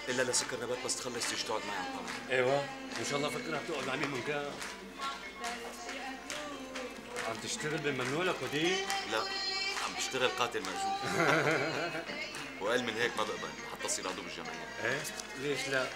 الا لسكر نبات بس تخلص تيجي تقعد معي على القمر. ايوه ان شاء الله فكرها بتقعد مع مين من كان. عم تشتغل بالممنوع لك ودي؟ لا، عم بشتغل قاتل مأجور. وقال من هيك ما بقبل حتى اصير عضو بالجمعيه. ايه ليش لا؟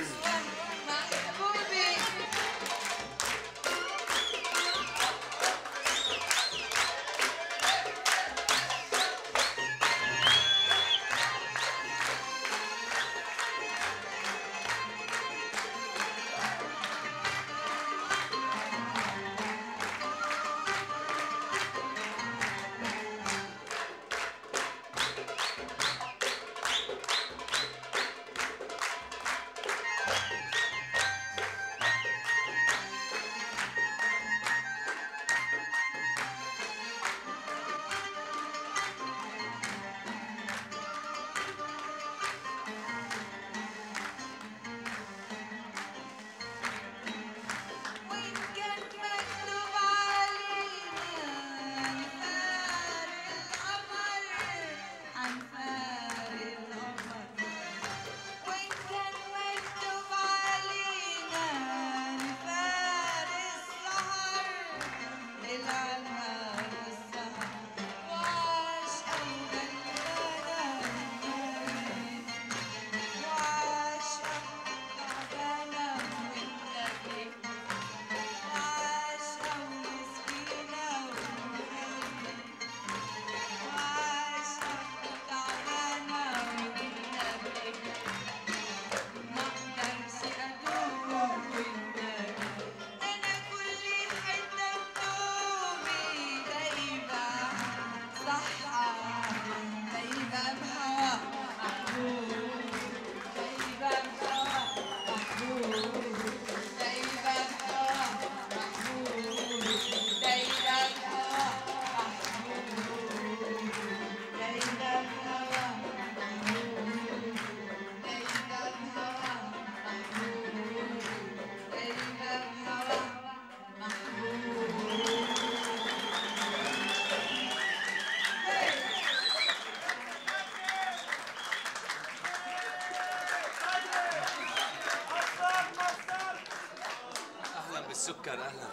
بالسكر اهلا.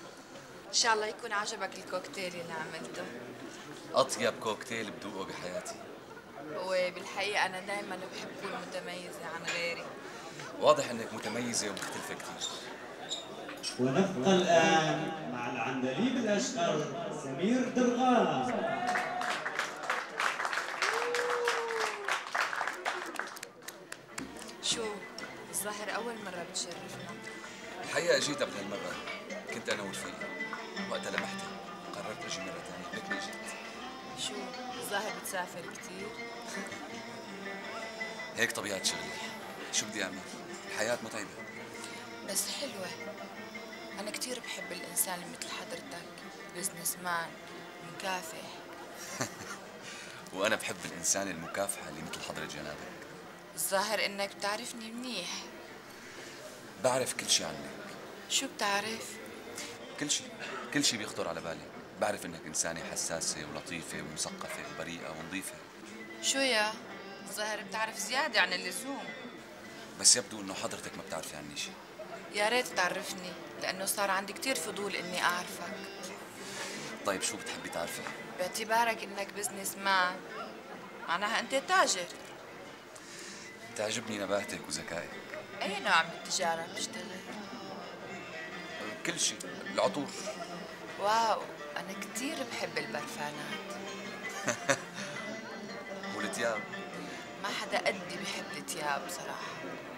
ان شاء الله يكون عجبك الكوكتيل اللي عملته. اطيب كوكتيل بدوقه بحياتي. وبالحقيقه انا دائما بحب اكون متميزه عن غيري. واضح انك متميزه ومختلفه كثير. ونبقى الان مع العندليب الاشقر سمير درغام. شو الظاهر اول مره بتشرفنا. الحقيقه اجيت قبل هالمره، كنت انا ورفيق، وقتها لمحتها قررت اجي مره ثانيه، هيك ما اجيت. شو الظاهر بتسافر كثير؟ هيك طبيعه شغلي، شو بدي اعمل؟ الحياه متعبه. بس حلوه. انا كثير بحب الانسان اللي مثل حضرتك، بزنس مان، مكافح. وانا بحب الانسان المكافحه اللي مثل حضره جنابك. الظاهر انك بتعرفني منيح. بعرف كل شيء عنك. شو بتعرف؟ كل شيء، كل شيء بيخطر على بالي. بعرف انك انسانه حساسه ولطيفه ومثقفه وبريئه ونظيفه. شو يا؟ الظاهر بتعرف زياده عن اللزوم. بس يبدو انه حضرتك ما بتعرفي عني شيء. يا ريت تعرفني، لانه صار عندي كثير فضول اني اعرفك. طيب شو بتحبي تعرفي؟ باعتبارك انك بزنس مان، معناها انت تاجر. تعجبني نباهتك وذكائك. اي نوع من التجاره بتشتغل؟ كل شيء، العطور. واو، انا كثير بحب البرفانات. والثياب. ما حدا قدي بحب الثياب صراحه.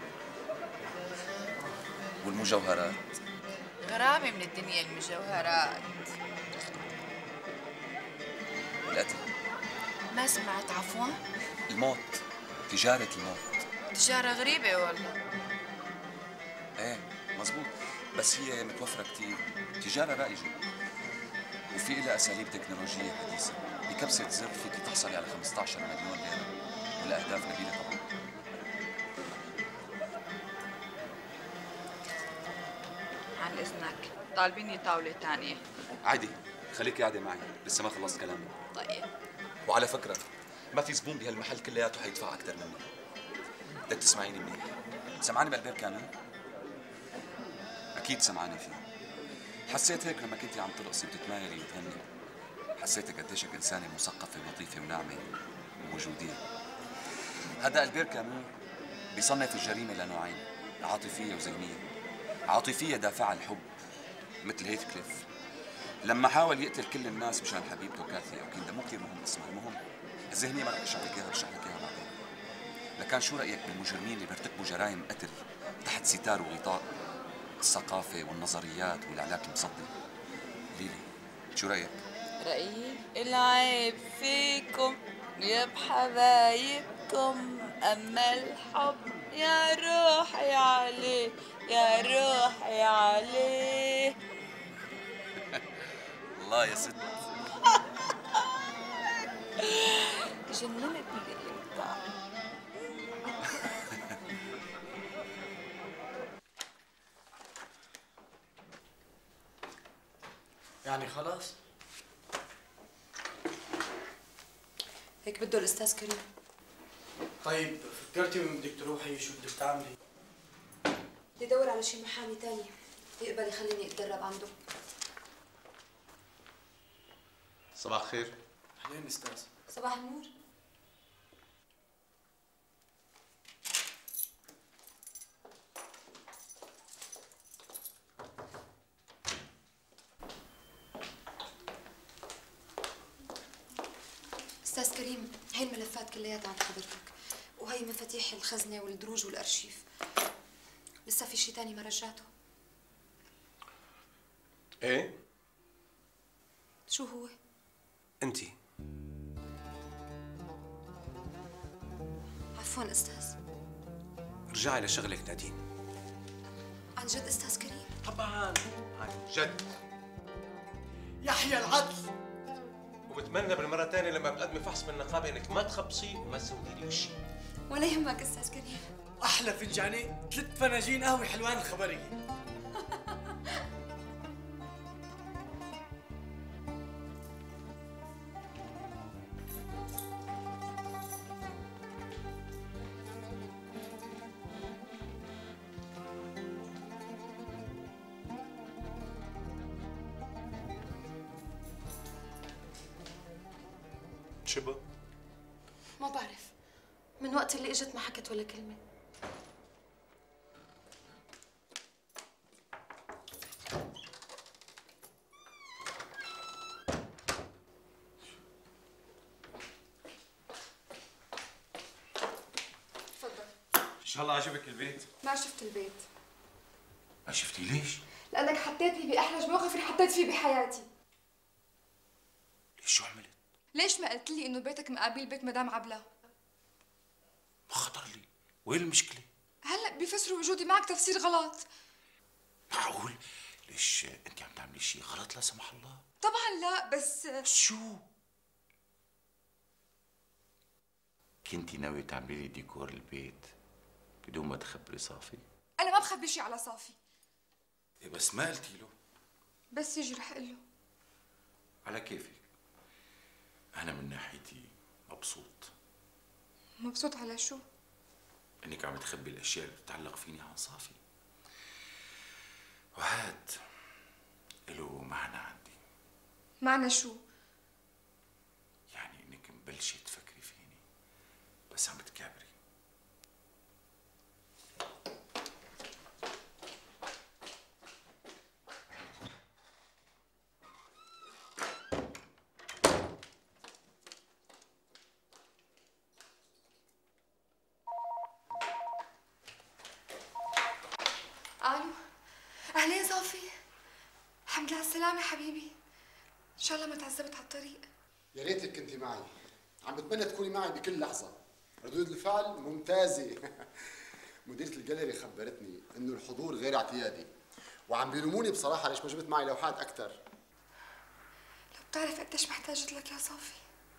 والمجوهرات. غرامي من الدنيا المجوهرات. والقتل. ما سمعت عفوا؟ الموت، تجارة الموت. تجارة غريبة والله. ايه مزبوط، بس هي متوفرة كتير، تجارة رائجة، وفي لها أساليب تكنولوجية حديثة. بكبسة زر فيك تحصلي على 15 مليون ليرة، ولأهداف نبيلة طبعا. عن إذنك، طالبيني طاولة تانية. عادي، خليكي قاعدة معي، لسه ما خلصت كلامي. طيب. وعلى فكرة، ما في زبون بهالمحل كلياته حيدفع أكثر مني. بدك تسمعيني منيح. سمعاني بالبير كامل؟ اكيد سمعاني فيه. حسيت هيك لما كنتي عم ترقصي وتتمايلي وتغني. حسيتك قديشك انسانه مثقفه ولطيفه وناعمه ووجوديه. هذا البير كامل بيصنف الجريمه لنوعين، عاطفيه وذهنيه. عاطفيه دافعه الحب مثل هيثكليف لما حاول يقتل كل الناس مشان حبيبته كاثي او كيندا. مو كثير مهم اسمها، المهم الذهنيه. ما رح اشرح لك اياها، بشرح لك اياها بعدين. لكان شو رايك بالمجرمين اللي بيرتكبوا جرائم قتل تحت ستار وغطاء الثقافه والنظريات والعلاج المصدي؟ ليلي شو رايك؟ رأيي العيب فيكم يا بحبايبكم، أما الحب يا روحي عليه، يا روحي عليه. الله يا ست. جننتني انت. يعني خلاص؟ هيك بده الأستاذ كريم. طيب فكرتي وين بدك تروحي؟ شو بدك تعملي؟ بدي ادور على شي محامي تاني يقبل يخليني اتدرب عنده. صباح الخير. أهلين أستاذ. صباح النور. أستاذ كريم، هي الملفات كلياتها عند حضرتك، وهي مفاتيح الخزنة والدروج والأرشيف. لسه في شي تاني ما رجعته؟ ايه؟ شو هو؟ انتي عفواً أستاذ. رجعي لشغلك نادين. عن جد أستاذ كريم؟ طبعا عن جد. يحيى العدل. وبتمنى بالمرة الثانية لما بتقدمي فحص بالنقابة انك ما تخبصي وما تسودي لي وشي. ولا يهمك أستاذ كريم. أحلى فنجانين 3 فناجين قهوة حلوان الخبرية. شبه؟ ما بعرف، من وقت اللي اجت ما حكت ولا كلمة. تفضل. ان شاء الله عجبك البيت. ما شفت البيت. ما شفتي ليش؟ لأنك حطيتني بأحرج موقف اللي حطيت فيه بحياتي. ليش شو عملت؟ ليش ما قلت لي إنه بيتك مقابل بيت مدام عبلة؟ ما خطر لي، وين المشكلة؟ هلا بيفسروا وجودي معك تفسير غلط. معقول؟ ليش انت عم تعملي شيء غلط لا سمح الله؟ طبعا لا، بس شو؟ كنتي ناوية تعملي لي ديكور البيت بدون ما تخبري صافي؟ أنا ما بخبي شي على صافي. إيه بس ما قلتي له. بس يجي رح أقول له. على كيفك. أنا من ناحيتي مبسوط. مبسوط على شو؟ إنك عم تخبي الأشياء اللي بتتعلق فيني عن صافي. وهاد له معنى عندي. معنى شو؟ يعني إنك مبلشة تفكري فيني بس عم بتكابري. الو، اهلين صافي. الحمد لله على السلامة حبيبي. ان شاء الله ما تعذبت على الطريق. يا ريتك كنتي معي. عم بتمنى تكوني معي بكل لحظة. ردود الفعل ممتازة. مديرة الجاليري خبرتني انه الحضور غير اعتيادي، وعم بيلوموني بصراحة ليش ما جبت معي لوحات أكثر. لو بتعرف قديش محتاجت لك يا صافي.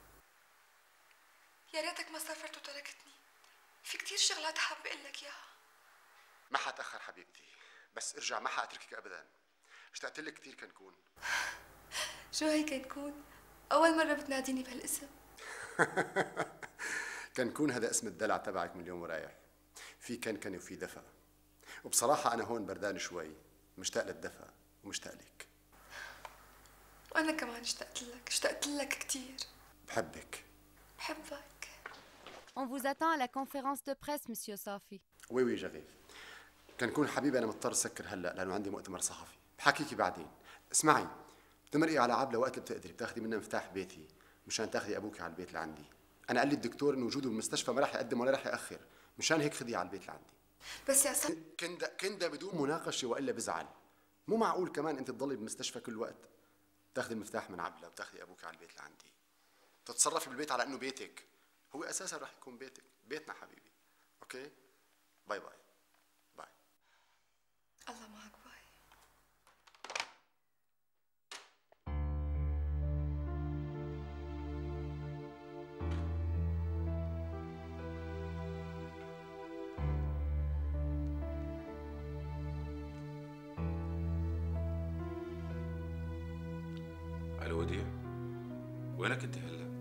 يا ريتك ما سافرت وتركتني. في كتير شغلات حابة اقول لك اياها. ما حتأخر حبيبتي، بس ارجع ما حاتركك أبدا. اشتقت لك كثير كنكون. شو هيك تكون؟ أول مرة بتناديني بهالاسم. كنكون هذا اسم الدلع تبعك من اليوم ورايح. في كنكنه وفي دفى. وبصراحه انا هون بردان شوي، مشتاق للدفى ومشتاق لك. وأنا كمان اشتقت لك كتير. بحبك. بحبك. On vous attend à la conférence de presse, Monsieur Safi. وي جغيف. كنكون حبيبي انا مضطر سكر هلا لانه عندي مؤتمر صحفي، بحكيكي بعدين. اسمعي، بتمرقي على عبله وقت اللي بتقدري، بتاخذي منها مفتاح بيتي مشان تاخذي ابوك على البيت لعندي. انا قال لي الدكتور انه وجوده بالمستشفى ما راح يقدم ولا راح ياخر، مشان هيك خذيه على البيت لعندي. بس يا صاحبي كندا بدون مناقشه والا بزعل. مو معقول كمان انت تضلي بالمستشفى كل وقت. بتاخذي المفتاح من عبله وبتاخذي ابوك على البيت لعندي. تتصرفي بالبيت على انه بيتك. هو اساسا راح يكون بيتك، بيتنا حبيبي. اوكي؟ باي باي. باي. الله معك. باي. الو وديع، وينك انت هلا؟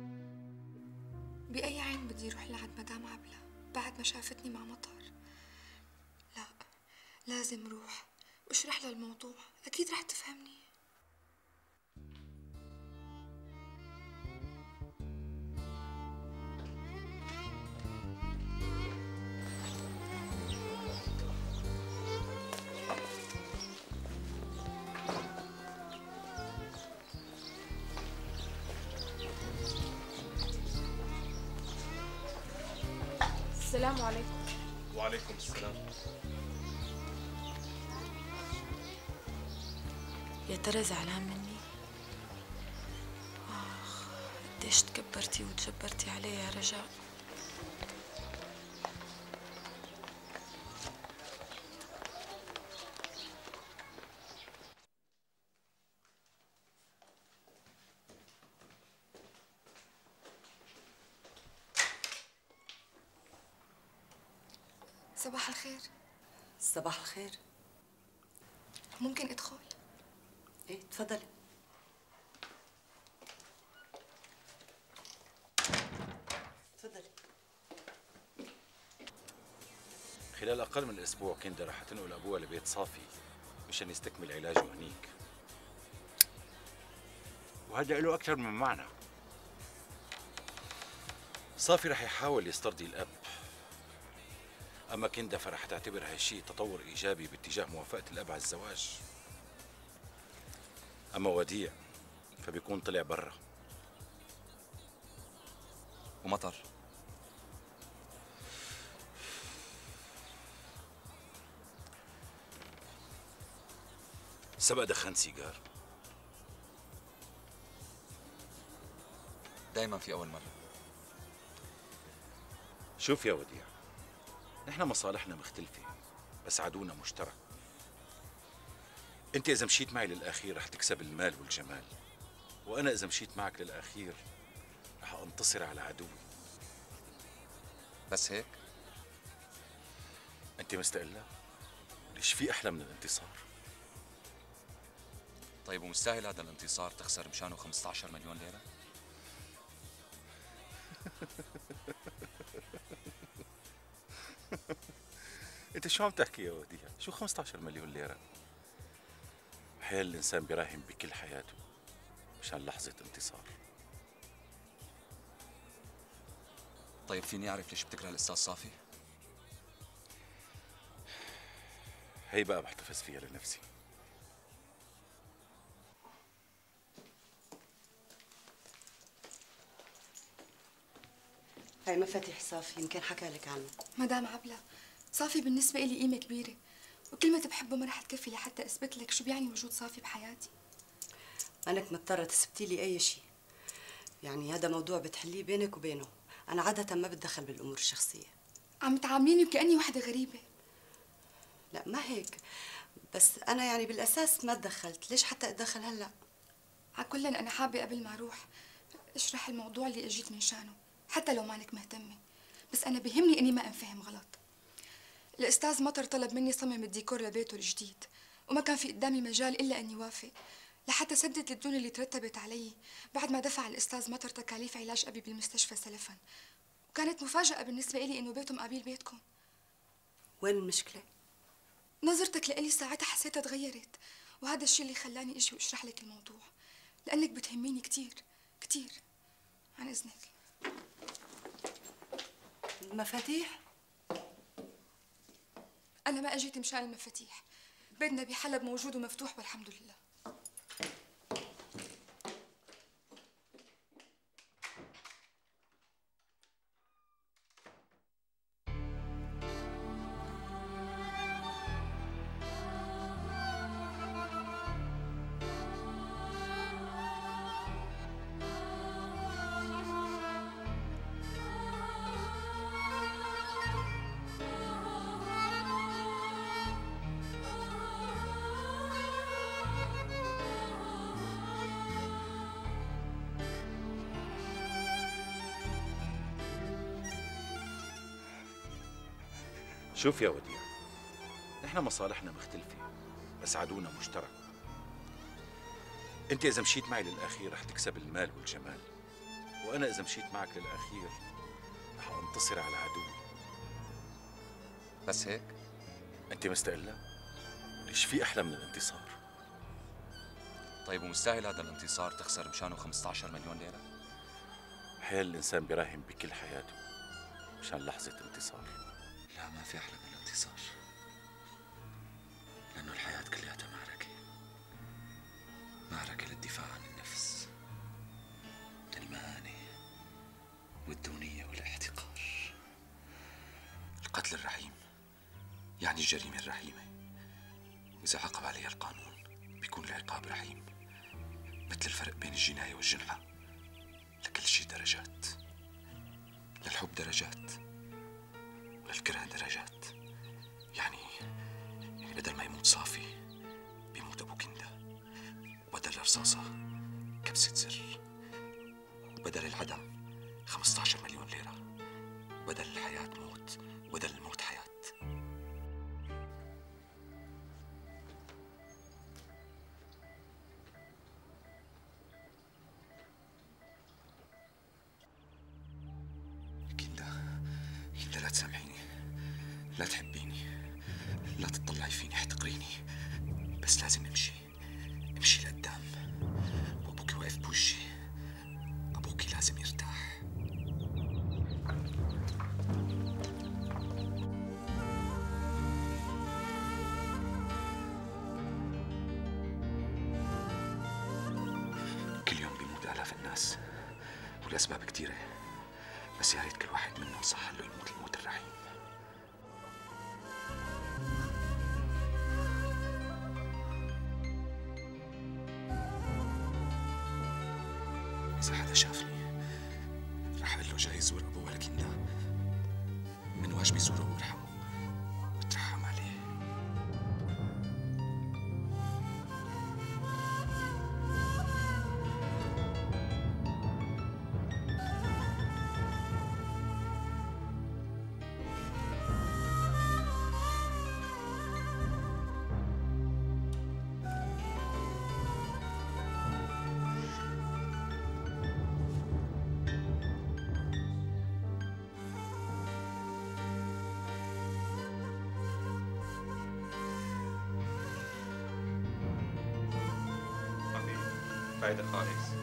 بأي عين بدي اروح لعند مدام عبلة بعد ما شافتني مع مطر؟ لا، لازم روح واشرح لها الموضوع، اكيد رح تفهمني. السلام عليكم. وعليكم السلام. يا ترى زعلان مني؟ قديش تكبرتي وتجبرتي علي يا رجاء. صباح الخير. صباح الخير. ممكن ادخل؟ ايه تفضلي. تفضلي. خلال أقل من أسبوع كندا رح تنقل أبوها لبيت صافي مشان يستكمل علاجه هنيك، وهذا له أكثر من معنى. صافي رح يحاول يسترضي الأب، أما كندا فرح تعتبر هالشيء تطور إيجابي باتجاه موافقة الأب على الزواج. أما وديع فبيكون طلع برا. ومطر سبق دخن سيجار. دايما في أول مرة. شوف يا وديع، نحن مصالحنا مختلفة بس عدونا مشترك. انت اذا مشيت معي للاخير رح تكسب المال والجمال، وانا اذا مشيت معك للاخير رح انتصر على عدوي. بس هيك؟ انت مستقلة؟ ليش في احلى من الانتصار؟ طيب ومستاهل هذا الانتصار تخسر مشانه 15 مليون ليرة؟ انت شو عم تحكي يا وديع؟ شو 15 مليون ليرة؟ احيانا الانسان بيراهن بكل حياته مشان لحظة انتصار. طيب فيني اعرف ليش بتكره الاستاذ صافي؟ هي بقى بحتفظ فيها لنفسي. هاي مفاتيح صافي، يمكن حكى لك عنه. مدام عبلة، صافي بالنسبة إلي قيمة كبيرة، وكلمة بحبه ما رح تكفي لحتى أثبت لك شو بيعني وجود صافي بحياتي. أنك مضطرة تثبتي لي أي شيء، يعني هذا موضوع بتحليه بينك وبينه، أنا عادة ما بتدخل بالأمور الشخصية. عم تعامليني وكأني وحدة غريبة. لا ما هيك، بس أنا يعني بالأساس ما تدخلت، ليش حتى أتدخل هلأ؟ على كل أنا حابة قبل ما أروح اشرح الموضوع اللي أجيت من شانه، حتى لو مانك مهتمة، بس أنا بهمني إني ما أنفهم غلط. الأستاذ مطر طلب مني صمم الديكور لبيته الجديد، وما كان في قدامي مجال إلا أني وافق لحتى سدد الديون اللي ترتبت علي بعد ما دفع الأستاذ مطر تكاليف علاج أبي بالمستشفى سلفا. وكانت مفاجأة بالنسبة إلي إنه بيته مقابل بيتكم. وين المشكلة؟ نظرتك لإلي ساعتها حسيتها تغيرت، وهذا الشيء اللي خلاني اجي واشرح لك الموضوع، لانك بتهميني كتير كتير. عن اذنك. المفاتيح؟ انا ما اجيت مشان المفاتيح، بيتنا بحلب موجود ومفتوح والحمد لله. شوف يا وديع، نحن مصالحنا مختلفة بس عدونا مشترك. انت اذا مشيت معي للاخير رح تكسب المال والجمال، وانا اذا مشيت معك للاخير رح انتصر على عدوي. بس هيك؟ انت مستقلة؟ ليش في احلى من الانتصار؟ طيب ومستاهل هذا الانتصار تخسر مشانه 15 مليون ليرة؟ حيل الانسان بيراهن بكل حياته مشان لحظة انتصار. لا، ما في أحلى من الانتصار، لأنه الحياة كلياتها معركة، معركة للدفاع عن النفس من المهانة والدونية والاحتقار. القتل الرحيم يعني الجريمة الرحيمة، وإذا عاقب عليها القانون بيكون العقاب رحيم. مثل الفرق بين الجناية والجنحة، لكل شيء درجات، للحب درجات وللكره درجات. يعني بدل ما يموت صافي بيموت أبو كندا، وبدل الرصاصة كبسة زر، وبدل العدم 15 مليون ليرة، وبدل الحياة موت، وبدل الموت حياة. كندا لا تسامحيني، لا تحبيني، لا تطلعي فيني، احتقريني، بس لازم امشي لقدام. وابوكي واقف بوجهي، ابوكي لازم يرتاح. كل يوم بيموت آلاف الناس والأسباب كتيرة، بس يا ريت كل واحد منهم صح له يموت الموت الرحيم. إذا حدا شافني رح أقول له جاي يزور أبوه لكندا، من واجبي زوره وارحمه واترحم عليه. فايدة خالص.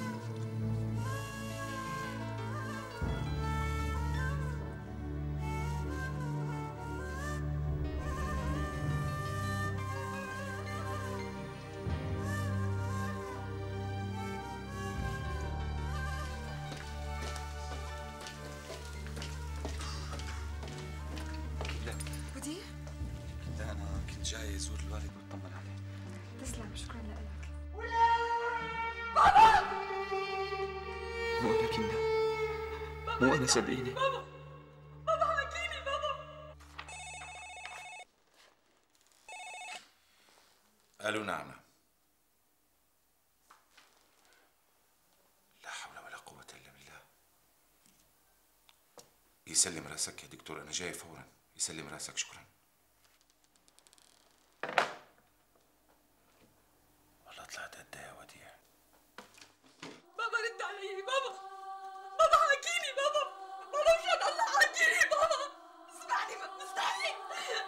وديع؟ لا، أنا كنت جاي أزور الوالد وأطمن عليه. تسلم، شكرا لك. مو أنا كندا، مو أنا صدقيني. بابا حكيني بابا. قالوا نعم. لا حول ولا قوة إلا بالله. يسلم راسك يا دكتور، أنا جاي فورا. يسلم راسك، شكرا. والله طلعت قد إيه يا وديع. بابا رد علي بابا. بابا حكيني بابا. بابا مشان الله حكيني بابا. اسمعني مستحيل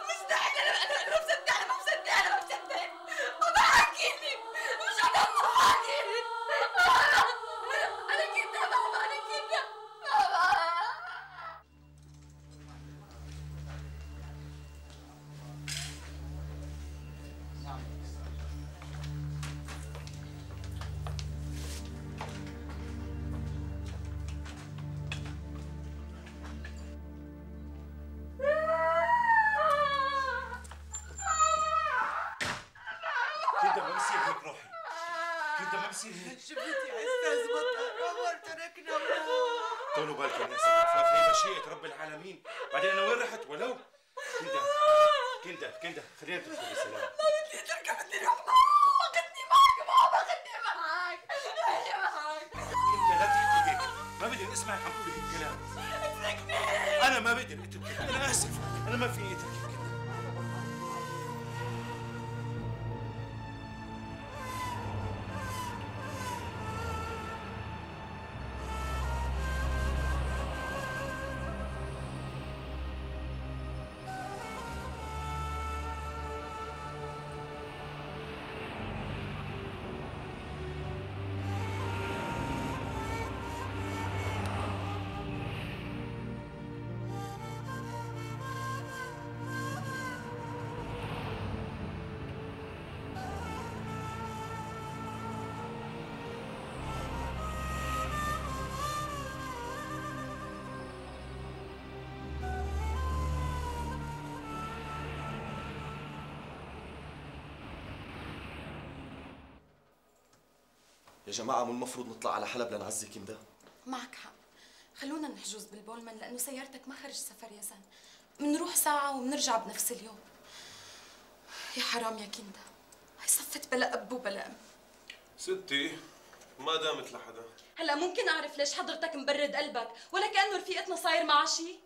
بصير هيك؟ شفت يا استاذ مطر عمر تركنا وراح. طولوا بالكم يا ست عفاف، هي مشيئة رب العالمين. بعدين انا وين رحت ولو؟ كندا خلينا ندخل بسلام. ما بدي اتركها، بدي اروح معك. خدني معك بابا، خدني معك. كندا لا تحكي هيك، ما بقدر اسمعك عم تقولي هيك كلام. اتركني. انا ما بقدر اتركك، انا اسف، انا ما فيني اتركك. يا جماعة مو المفروض نطلع على حلب لنعزي كندا؟ معك حق، خلونا نحجز بالبولمان لأنه سيارتك ما خرج سفر يا زن. منروح ساعة ومنرجع بنفس اليوم. يا حرام يا كندا، هي صفت بلا أب وبلا أم. ستي ما دامت لحدا. هلا ممكن أعرف ليش حضرتك مبرد قلبك ولا كأنه رفيقتنا صاير معها شي؟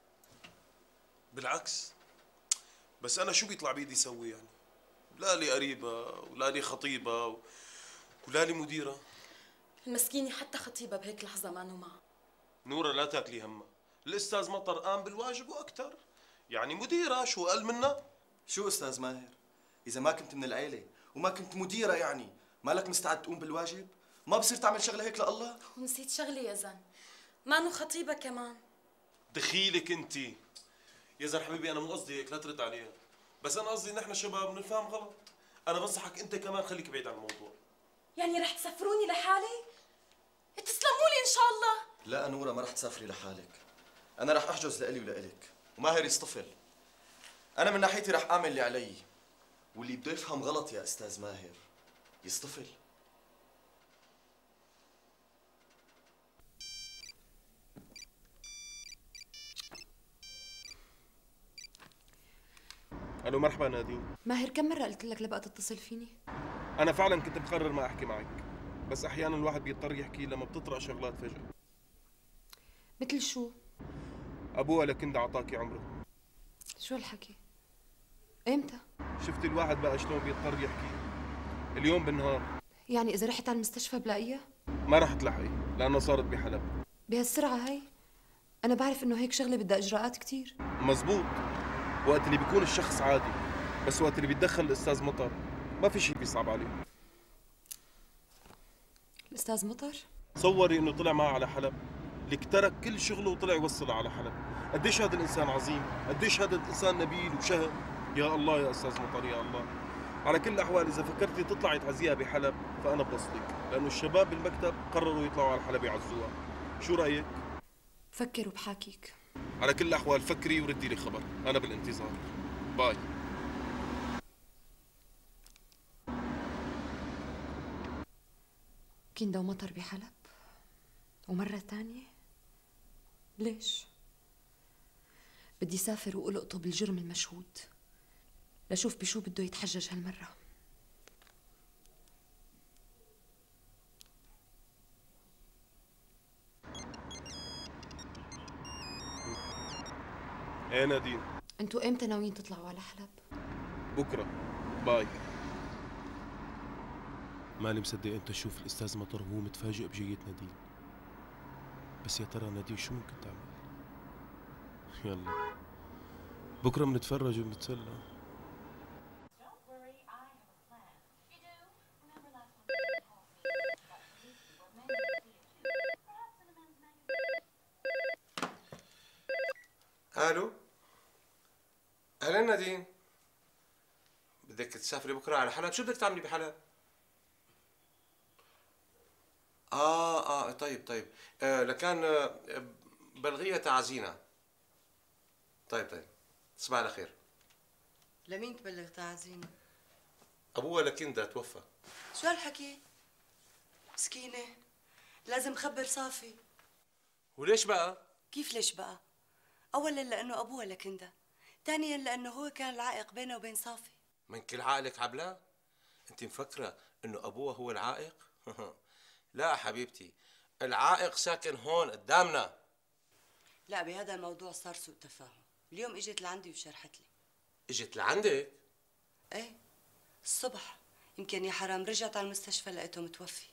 بالعكس، بس أنا شو بيطلع بيدي سوي يعني؟ لا لي قريبة ولا لي خطيبة ولا لي مديرة. المسكينة حتى خطيبة بهيك لحظة ما معها. نورة لا تاكلي همها، الأستاذ مطر قام بالواجب وأكثر، يعني مديرة شو أقل منا؟ شو أستاذ ماهر؟ إذا ما كنت من العيلة وما كنت مديرة يعني مالك مستعد تقوم بالواجب؟ ما بصير تعمل شغلة هيك لله؟ ونسيت شغلة يا زن، مانو خطيبة كمان. دخيلك انت يا زلمه حبيبي، انا مو قصدي هيك، لا ترد عليها، بس انا قصدي نحن شباب بنفهم غلط. انا بنصحك انت كمان خليك بعيد عن الموضوع. يعني رح تسافروني لحالي؟ تسلموا لي ان شاء الله. لا نورة، ما رح تسافري لحالك، أنا رح أحجز لإلي ولإلك، وماهر يصطفل. أنا من ناحيتي رح أعمل اللي علي، واللي بده يفهم غلط يا أستاذ ماهر يصطفل. الو مرحبا نادين. ماهر كم مرة قلت لك لبقى تتصل فيني؟ انا فعلا كنت مقرر ما احكي معك، بس احيانا الواحد بيضطر يحكي لما بتطرق شغلات فجأة. مثل شو؟ ابوها لكندا عطاكي عمره. شو الحكي؟ امتى؟ شفتي الواحد بقى شلون بيضطر يحكي؟ اليوم بالنهار. يعني إذا رحت على المستشفى بلاقيها؟ ما رح تلحقي لأنها صارت بحلب. بهالسرعة هي؟ أنا بعرف إنه هيك شغلة بدها إجراءات كتير. مزبوط، وقت اللي بيكون الشخص عادي، بس وقت اللي بيتدخل الأستاذ مطر ما في شيء بيصعب عليه. الأستاذ مطر؟ تصوري إنه طلع معه على حلب، لك ترك كل شغله وطلع يوصلها على حلب. قديش هذا الإنسان عظيم، قديش هذا الإنسان نبيل وشهم. يا الله يا أستاذ مطر يا الله. على كل الأحوال إذا فكرتي تطلعي تعزيها بحلب فأنا بوصلك، لأنه الشباب بالمكتب قرروا يطلعوا على حلب يعزوها. شو رأيك؟ فكر وبحاكيك. على كل الأحوال فكري وردي لي خبر، أنا بالانتظار. باي. كندا ومطر بحلب؟ ومرة تانية؟ ليش؟ بدي سافر وألقطه بالجرم المشهود لشوف بشو بده يتحجج هالمرة. ايه نادين؟ انتوا امتى ناويين تطلعوا على حلب؟ بكره. باي. مالي مصدق انت تشوف الاستاذ مطر وهو متفاجئ بجية نادين، بس يا ترى نادين شو ممكن تعمل؟ يلا بكره بنتفرج وبنتسلى. الو، اهلا نادين، بدك تسافري بكره على حلب؟ شو بدك تعملي بحلب؟ طيب لكان بلغيها تعزينا. طيب تصبح على خير. لمين تبلغ تعزينا؟ ابوها لكندا توفى. شو هالحكي؟ مسكينة لازم خبر صافي. وليش بقى؟ كيف ليش بقى؟ أولا لأنه أبوها لكندا، ثانيا لأنه هو كان العائق بينه وبين صافي. من كل عقلك عبلة؟ انت مفكرة انه ابوها هو العائق؟ لا حبيبتي، العائق ساكن هون قدامنا. لا بهذا الموضوع صار سوء تفاهم، اليوم اجت لعندي وشرحت لي. اجت لعندك؟ ايه الصبح، يمكن يا حرام رجعت على المستشفى لقيته متوفي.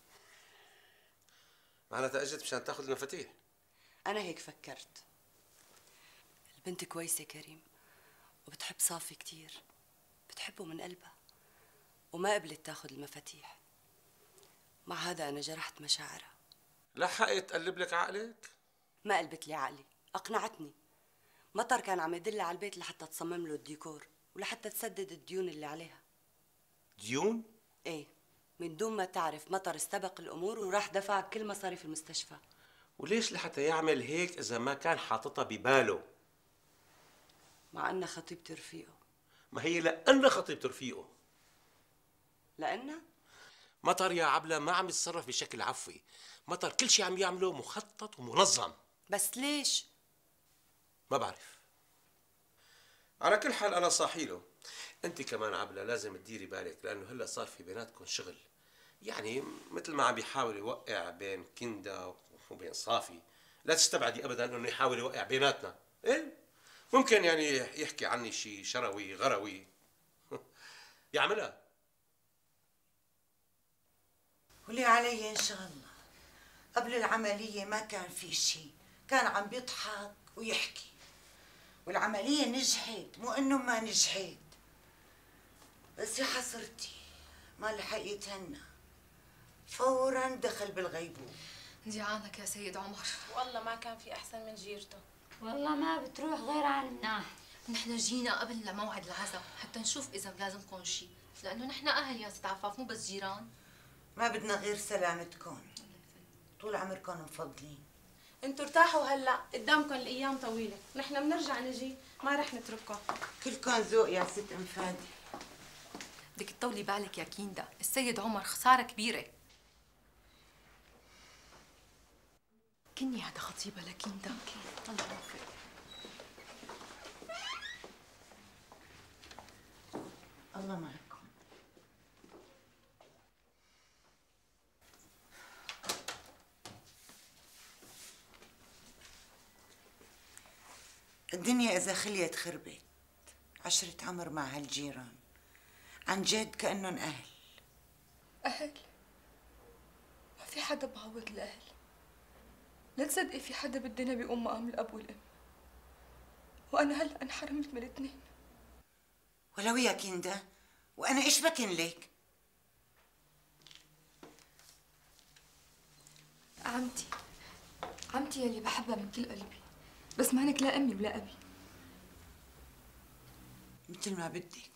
معناتها اجت مشان تاخذ المفاتيح. انا هيك فكرت. البنت كويسة كريم وبتحب صافي كتير، بتحبه من قلبها وما قبلت تاخذ المفاتيح. مع هذا أنا جرحت مشاعرها. لحقت تقلب لك عقلك؟ ما قلبت لي عقلي، أقنعتني. مطر كان عم يدلها على البيت لحتى تصمم له الديكور ولحتى تسدد الديون اللي عليها. ديون؟ ايه، من دون ما تعرف مطر استبق الأمور وراح دفع كل مصاريف المستشفى. وليش لحتى يعمل هيك إذا ما كان حاططها بباله؟ مع أنها خطيبتي رفيقه. ما هي لأنها خطيبته رفيقه. لأنها؟ مطر يا عبلة ما عم يتصرف بشكل عفوي، مطر كل شيء عم يعمله مخطط ومنظم. بس ليش؟ ما بعرف. على كل حال أنا صاحي له. أنت كمان عبلة لازم تديري بالك، لأنه هلا صار في بيناتكم شغل. يعني مثل ما عم بيحاول يوقع بين كندا وبين صافي، لا تستبعدي أبدا أنه يحاول يوقع بيناتنا. إيه؟ ممكن يعني يحكي عني شيء شروي غروي يعملها. ولي علي إن شاء الله. قبل العملية ما كان في شيء، كان عم بيضحك ويحكي، والعملية نجحت، مو إنه ما نجحت. بس يا حسرتي ما لحق يتهنى، فورا دخل بالغيبوبة. دعانك يا سيد عمر. والله ما كان في أحسن من جيرته. والله ما بتروح غير عنا. نحن جينا قبل لموعد العزاء حتى نشوف إذا لازمكم شيء، لأنه نحن أهل يا ست عفاف، مو بس جيران. ما بدنا غير سلامتكم، طول عمركم مفضلين. انتوا ارتاحوا هلا، قدامكم الايام طويله، نحن بنرجع نجي، ما رح نترككم. كلكم ذوق يا ست ام فادي. بدك تطولي بالك يا كيندا، السيد عمر خساره كبيره. كني هذا خطيبها لكيندا. الله يوفقك. الله معكم. الدنيا إذا خليت خربت. عشرة عمر مع هالجيران عن جد كأنهم أهل. أهل؟ ما في حدا بعوض الأهل. لا تصدقي في حدا بالدنيا بيقوم مقام الأب والأم، وأنا هلأ انحرمت من الاثنين. ولو يا كندا، وأنا إيش بكن لك؟ عمتي يلي بحبها من كل قلبي، بس مانك لا أمي ولا أبي. مثل ما بدك،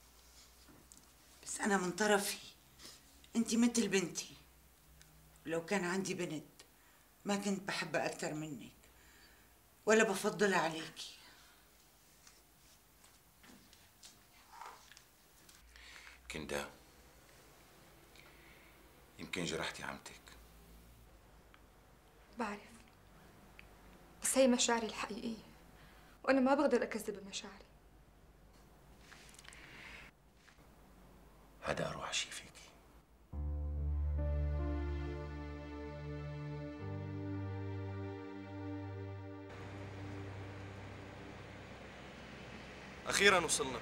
بس أنا من طرفي أنت مثل بنتي، ولو كان عندي بنت ما كنت بحبها أكثر منك ولا بفضلها عليكي. كندا، يمكن جرحتي عمتك. بعرف، بس هي مشاعري الحقيقية، وأنا ما بقدر أكذب مشاعري. هذا أروع شي فيكي. أخيراً وصلنا.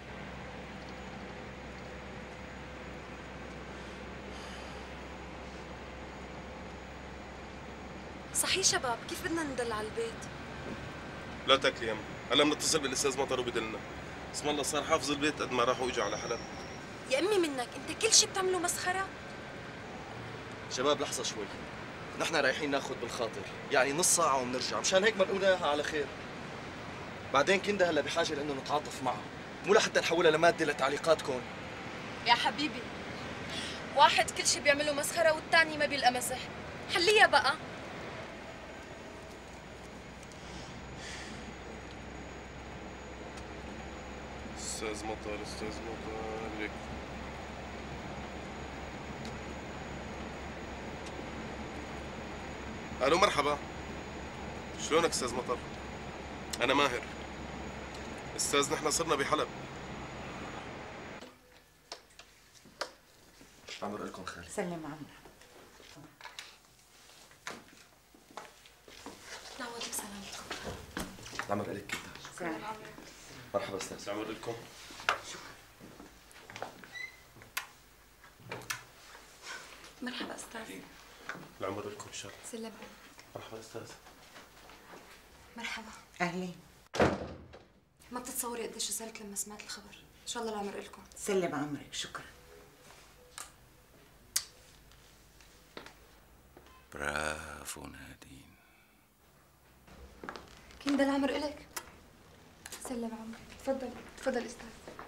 صحيح شباب، كيف بدنا ندل على البيت؟ لا تاكلي يما، هلا بنتصل بالاستاذ مطر وبدلنا. اسم الله صار حافظ البيت قد ما راحوا واجوا على حلب. يا امي منك، انت كل شيء بتعمله مسخره. شباب لحظة شوي، نحن رايحين ناخذ بالخاطر، يعني نص ساعة وبنرجع، مشان هيك مرقونا اياها على خير. بعدين كندا هلا بحاجة لأنه نتعاطف معها، مو لحتى نحولها لمادة لتعليقاتكم. يا حبيبي، واحد كل شيء بيعمله مسخره والثاني ما بيلقى مسح، حليها بقى. استاذ مطر لك. الو مرحبا. شلونك استاذ مطر؟ انا ماهر. استاذ نحن صرنا بحلب. عمر لكم خير. سلم عمر. نعوض بسلامتكم. عمر لك كده. سلام عمر. مرحبا استاذ. عمر لكم. مرحبا استاذ. العمر لكم ان شاء الله. سلم. مرحبا استاذ. مرحبا. اهلين. ما بتتصوري قديش زعلت لما سمعت الخبر. ان شاء الله العمر لكم. سلم عمرك. شكرا. برافو نادين. كندا العمر إلك. سلم عمرك. تفضل تفضل استاذ.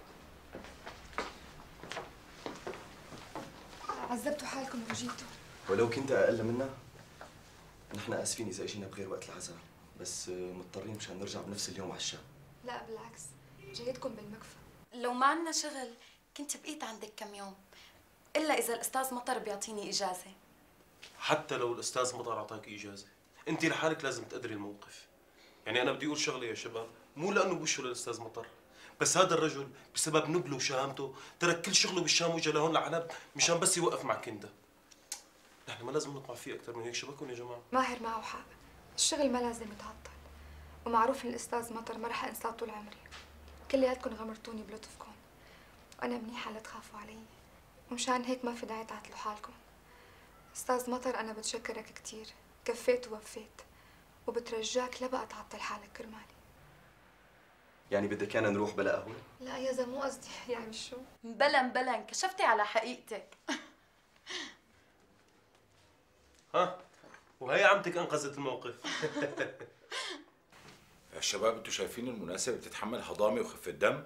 عذبتوا حالكم وجيتوا. ولو كنت اقل منا نحن اسفين اذا اجينا بغير وقت العزاء، بس مضطرين مشان نرجع بنفس اليوم على الشام. لا بالعكس، جايتكم بالمكفى. لو ما عنا شغل كنت بقيت عندك كم يوم، الا اذا الاستاذ مطر بيعطيني اجازه. حتى لو الاستاذ مطر اعطاك اجازه، انت لحالك لازم تقدري الموقف. يعني انا بدي اقول شغله يا شباب، مو لانه بوشه للاستاذ مطر، بس هذا الرجل بسبب نبله وشهامته ترك كل شغله بالشام واجى لهون لحلب مشان بس يوقف مع كندا. نحن ما لازم نطمع فيه اكثر من هيك، شبكون يا جماعه. ماهر معه حق، الشغل ما لازم يتعطل، ومعروف ان الاستاذ مطر ما رح انساه طول عمري. كلياتكم غمرتوني بلطفكم، وانا منيحه لا تخافوا علي، ومشان هيك ما في داعي تعطلوا حالكم. استاذ مطر انا بتشكرك كثير، كفيت ووفيت، وبترجاك لا بقى تعطل حالك كرمالي. يعني بدك كان نروح بلا قهوه؟ لا يا زلمه مو قصدي، يعني شو؟ بلا انكشفتي على حقيقتك. ها وهي عمتك انقذت الموقف. يا شباب انتوا شايفين المناسبة بتتحمل هضامي وخفة دم؟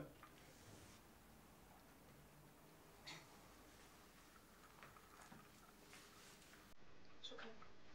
شكرا.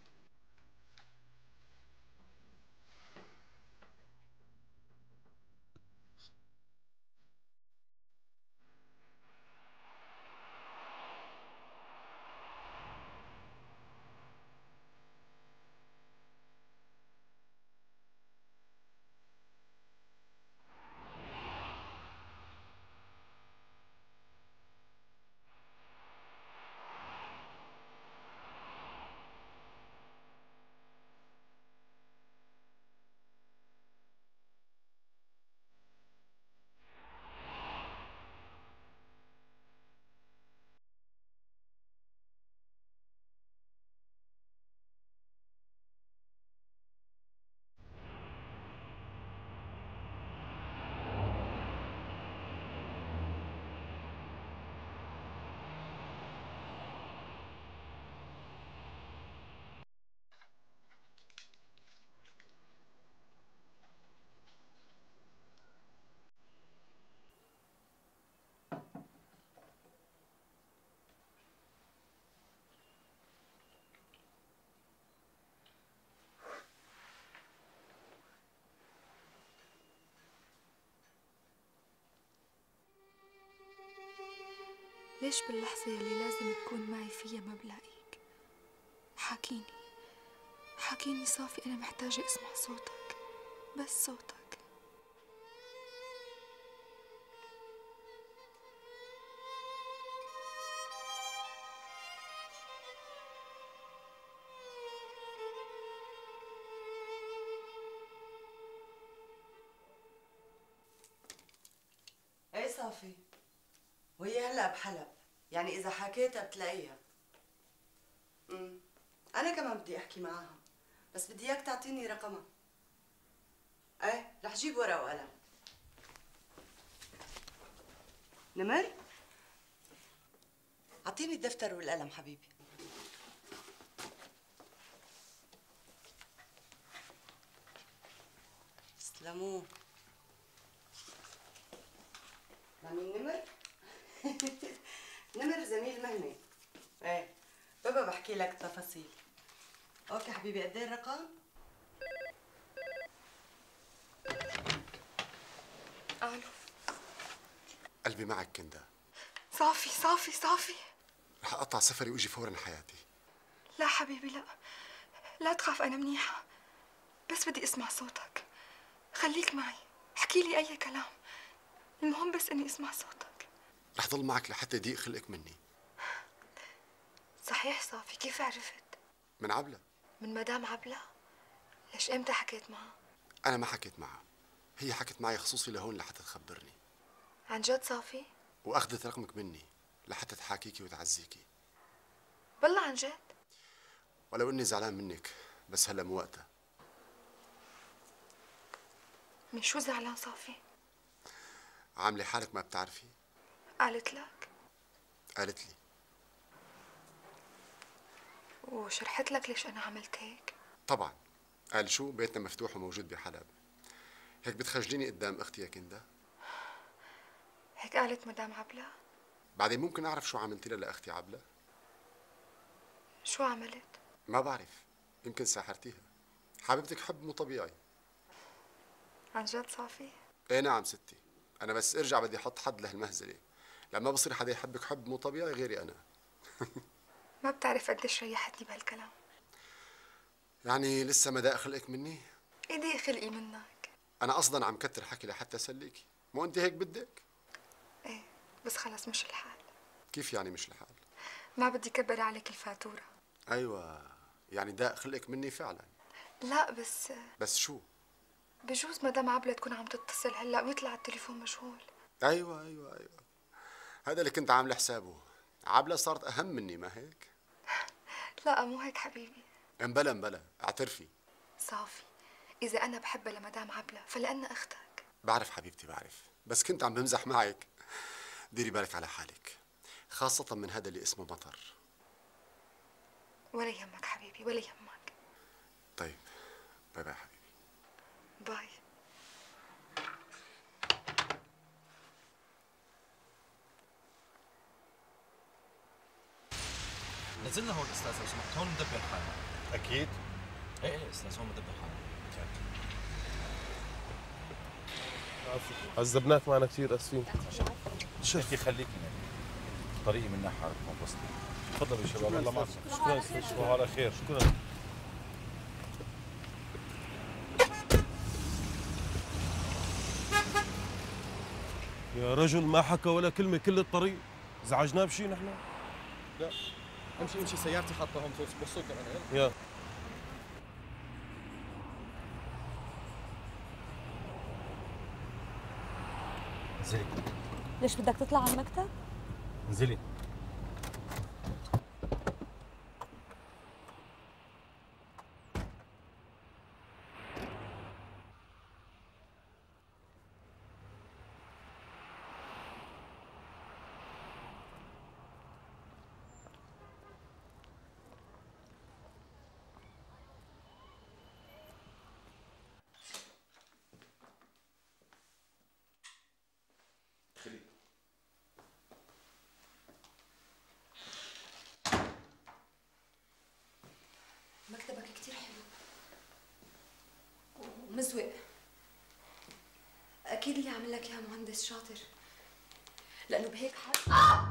ليش باللحظة يلي لازم تكون معي فيها ما بلاقيك؟ حاكيني صافي، أنا محتاجة أسمع صوتك، بس صوتك. ايه صافي، وهي هلا بحلب، يعني اذا حكيتها بتلاقيها. انا كمان بدي احكي معاها، بس بدي اياك تعطيني رقمها. ايه رح جيب ورقه وقلم. نمر، اعطيني الدفتر والقلم حبيبي. تسلموا. مين نمر؟ نمر زميل مهني. ايه بابا بحكي لك تفاصيل. اوكي حبيبي، قد ايه الرقم؟ الو. قلبي معك كندا. صافي رح اقطع سفري واجي فورا حياتي. لا حبيبي لا، لا تخاف، أنا منيحة، بس بدي أسمع صوتك. خليك معي، احكي لي أي كلام، المهم بس إني أسمع صوتك. رح ضل معك لحتى يضيق خلقك مني. صحيح صافي، كيف عرفت؟ من عبلة. من مدام عبلة؟ ليش إمتى حكيت معها؟ أنا ما حكيت معها، هي حكت معي خصوصي لهون لحتى تخبرني. عن جد صافي؟ وأخذت رقمك مني لحتى تحاكيكي وتعزيكي. والله عن جد؟ ولو إني زعلان منك بس هلا مو وقتها. من شو زعلان صافي؟ عاملة حالك ما بتعرفي؟ قالت لك؟ قالت لي. وشرحت لك ليش أنا عملت هيك؟ طبعا. قال شو بيتنا مفتوح وموجود بحلب، هيك بتخجليني قدام أختي يا كندا؟ هيك قالت مدام عبلة؟ بعدين ممكن أعرف شو عملتي لها لأختي عبلة؟ شو عملت؟ ما بعرف، يمكن ساحرتيها. حبيبتك حب مو طبيعي. عن جد صافي؟ ايه نعم ستي، أنا بس ارجع بدي أحط حد لهالمهزلة، لما بصير حدا يحبك حب مو طبيعي غيري أنا. ما بتعرف قديش ريحتني بهالكلام. يعني لسه ما داق خلقك مني؟ ايدي خلقي منك. أنا أصلا عم كتر حكي لحتى أسليكي، مو أنت هيك بدك؟ ايه بس خلص مش الحال. كيف يعني مش الحال؟ ما بدي كبر عليك الفاتورة. أيوة، يعني داق خلقك مني فعلا. لا بس شو؟ بجوز مدام عبلة تكون عم تتصل هلا ويطلع التليفون مشغول. أيوة، هذا اللي كنت عامل حسابه. عبلة صارت أهم مني ما هيك؟ لا مو هيك حبيبي. مبلا اعترفي. صافي، إذا أنا بحبها لمدام عبلة فلأنها أختك. بعرف حبيبتي بعرف، بس كنت عم بمزح معك. ديري بالك على حالك، خاصة من هذا اللي اسمه مطر. ولا يهمك حبيبي ولا يهمك. طيب، باي باي حبيبي. باي. نزلنا هون استاذ لو سمحت، هون مدبر حالنا. اكيد؟ ايه استاذ، هون مدبر حالنا. عذبناك معنا كثير، اسفين. شفتي خليكي طريقي من ناحية حارتكم وصلي. تفضلوا يا شباب، الله معكم. شكرا تصبحوا على خير. شكرا. يا رجل ما حكى ولا كلمة كل الطريق، زعجناه بشي نحن؟ لا امشي سيارتي حاطة هون بوصلك انا. يلا. انزلي. ليش بدك تطلع على المكتب؟ انزلي. مكتبك كتير حلو ومزوق. أكيد اللي عمل لك إياها مهندس شاطر، لأنه بهيك حال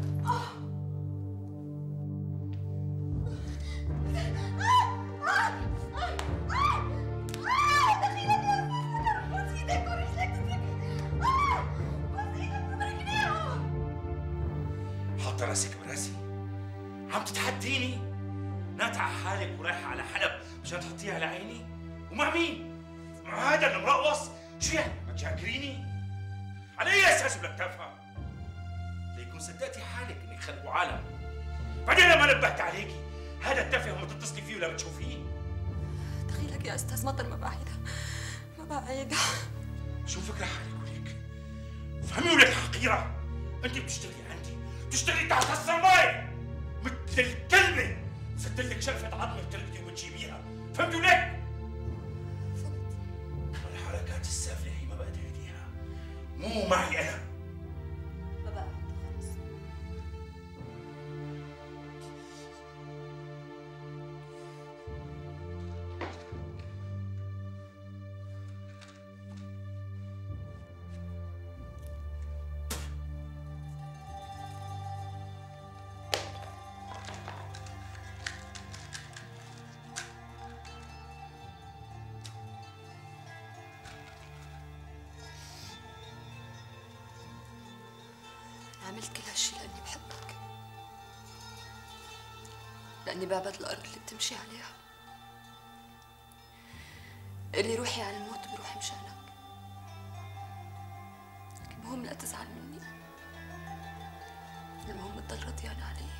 حاطه راسك براسي، عم تتحديني؟ ناتعة حالك ورايحة على حلب مشان تحطيها على عيني؟ ومع مين؟ مع هذا المرقص؟ شو يعني ما تشاكريني؟ على اي اساس بدك تفهم؟ ليكون صدقتي حالك انك خلقوا عالم، بعدين لما نبهت عليكي هذا التافه ما تتصلي فيه ولا بتشوفيه. دخيلك يا أستاذ مطر، ما بعيدها. شو فكرة حالك وليك؟ فهمي ولك حقيرة، انت بتشتغلي عندي، بتشتغلي تحت الصماي مثل الكلبة، سدلك شرفة عظمة بتركضي وتجيبيها، فهمتي ولك؟ الحركات السافلة هي ما بقدر ايديها، مو معي انا. ما بقى خلص. عملت كل هالشي لأني بحبك، لأني بعبد الأرض اللي بتمشي عليها. اللي روحي على الموت بروح مشانك. المهم لا تزعل مني، المهم تضل رضيان علي.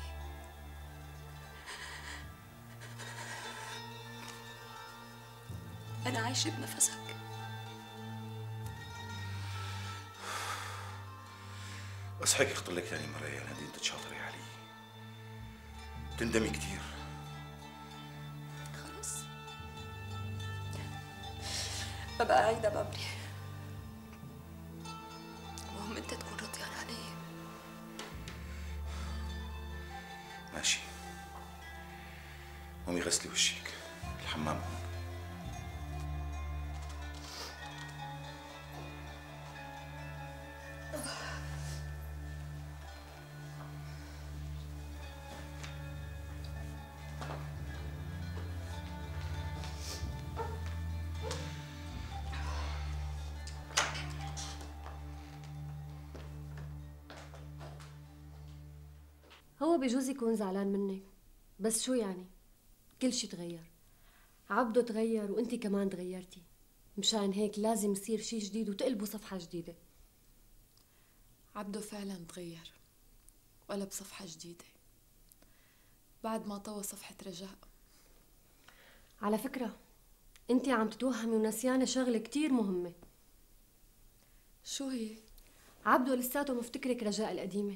أنا عايشة بنفسك. بس هيك قلت لك ثاني مرة يا نادين تتشاطري علي، تندمي كثير. خلص ببقى عايدة بعمري، المهم انت تكون رضيان علي. ماشي، قومي غسلي وشك، الحمام هون. هو بجوز يكون زعلان منك، بس شو يعني؟ كل شي تغير، عبده تغير وانتي كمان تغيرتي، مشان هيك لازم يصير شي جديد وتقلبوا صفحة جديدة. عبده فعلا تغير وقلب صفحة جديدة بعد ما طوى صفحة رجاء. على فكرة انتي عم تتوهمي ونسيانة شغلة كتير مهمة. شو هي؟ عبده لساته مفتكرك رجاء القديمة.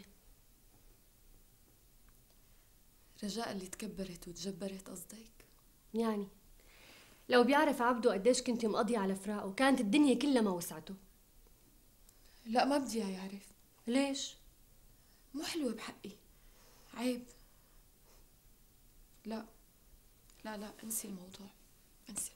رجاء اللي تكبرت وتجبرت قصدك؟ يعني لو بيعرف عبده قديش كنتي مقضية على فراقه كانت الدنيا كلها ما وسعته. لا ما بدي يعرف. ليش؟ مو حلوة بحقي، عيب. لا لا لا انسي الموضوع، انسي.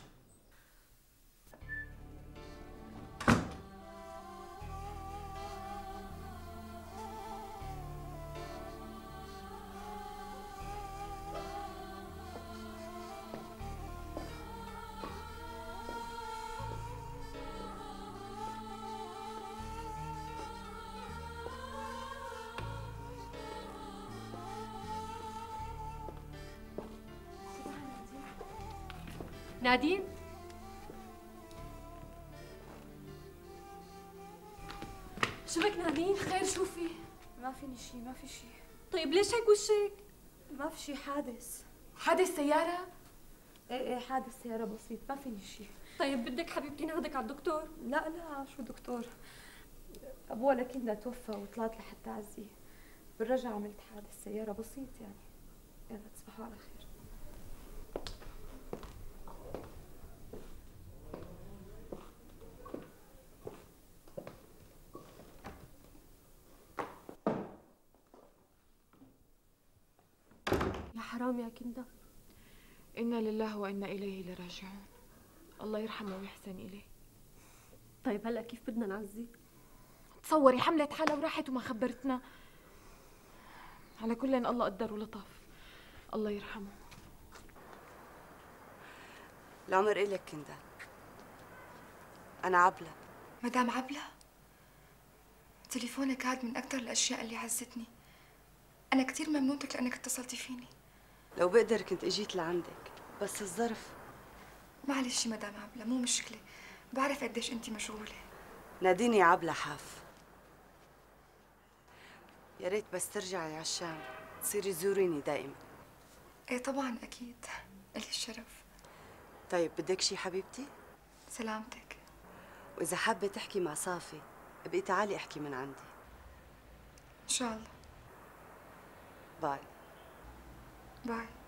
نادين؟ شو بك نادين؟ خير شو في؟ ما فيني شي، ما في شي. طيب ليش هيك وشك؟ ما في شي، حادث. حادث سيارة؟ ايه حادث سيارة بسيط، ما فيني شي. طيب بدك حبيبتي ناخدك على الدكتور؟ لا لا، شو دكتور؟ ابوها لكنها توفى وطلعت لحتى اعزيه. بالرجعة عملت حادث سيارة بسيط يعني. يلا تصبحوا على خير. يا حرام يا كندا. إنا لله وإنا إليه لراجعون. الله يرحمه ويحسن إليه. طيب هلا كيف بدنا نعزيه؟ تصوري حملت حالها وراحت وما خبرتنا. على كل إن الله قدر ولطف. الله يرحمه. العمر إلك كندا. أنا عبلة. مدام عبلة، تليفونك هاد من أكتر الأشياء اللي عزتني. أنا كتير ممنونتك لأنك اتصلتي فيني. لو بقدر كنت اجيت لعندك، بس الظرف. معلش مدام عبلة، مو مشكلة، بعرف قديش أنتي مشغولة. ناديني عبلة حاف. يا ريت بس ترجعي على الشام تصيري تزوريني دائما. إيه طبعا أكيد، إلي الشرف. طيب بدك شي حبيبتي؟ سلامتك. وإذا حابة تحكي مع صافي ابقي تعالي احكي من عندي. إن شاء الله. باي. باي.